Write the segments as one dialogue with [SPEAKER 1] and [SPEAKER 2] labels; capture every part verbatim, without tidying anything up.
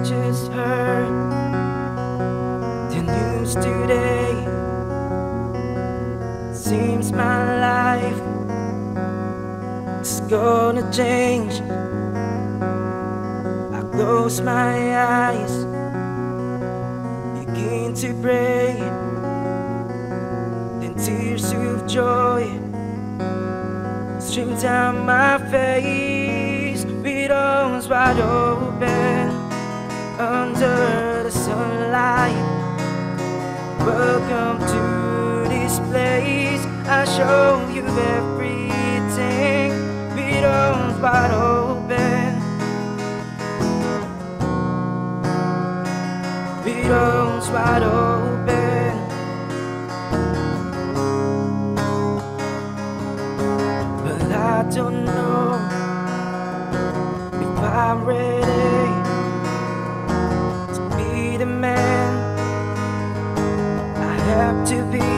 [SPEAKER 1] just heard the news today. Seems my life is gonna change. I close my eyes, begin to pray, then tears of joy stream down my face. With arms wide open under the sunlight. Welcome to this place. I show you everything. With arms wide open, with arms wide open. But I don't know if I'm ready to be the man I have to be.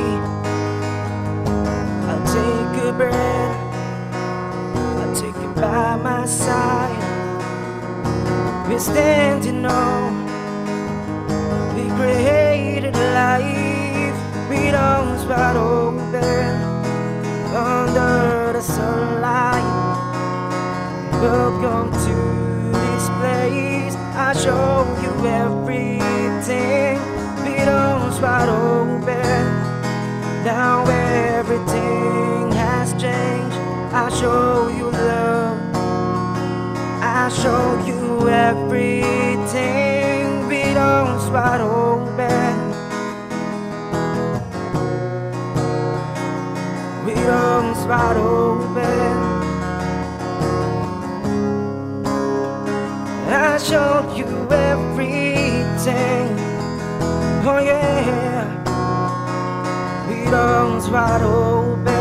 [SPEAKER 1] I'll take a breath, I'll take it by my side. We're standing on the created life. With arms wide open under the sunlight. Welcome to this place. I show you everything. With arms wide open. Now everything has changed. I show you love, I show you everything. With arms wide open, with arms wide open. I show you everything. Oh yeah, with arms wide open.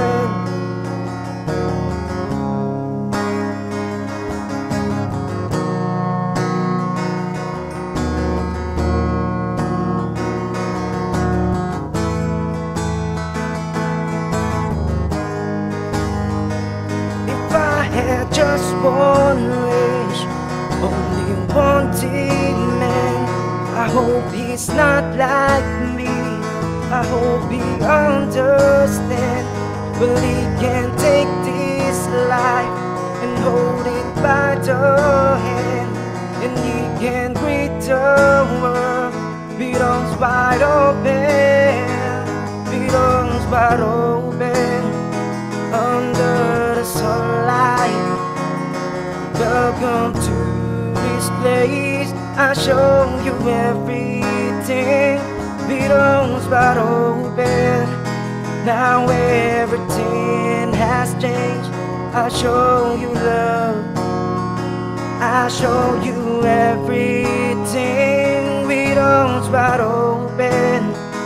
[SPEAKER 1] If I had just one wish, only one demon, I hope he's not like me. I hope he understands. But he can take this life and hold it by the hand, and he can greet the world with arms wide open, with arms wide open under the sunlight. Welcome to this place. I show you everything. With arms wide open. Now everything has changed. I show you love, I show you everything. With arms wide open,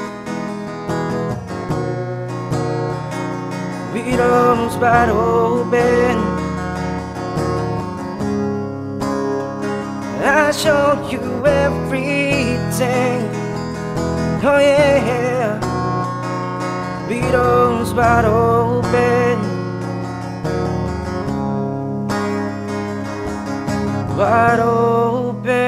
[SPEAKER 1] with arms wide open. I show you everything. Oh yeah, with arms wide open, wide open.